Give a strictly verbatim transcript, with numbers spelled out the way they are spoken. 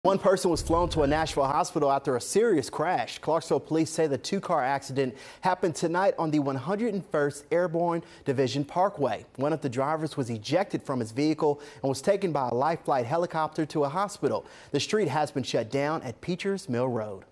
One person was flown to a Nashville hospital after a serious crash. Clarksville police say the two-car accident happened tonight on the one hundred first Airborne Division Parkway. One of the drivers was ejected from his vehicle and was taken by a life flight helicopter to a hospital. The street has been shut down at Peachers Mill Road.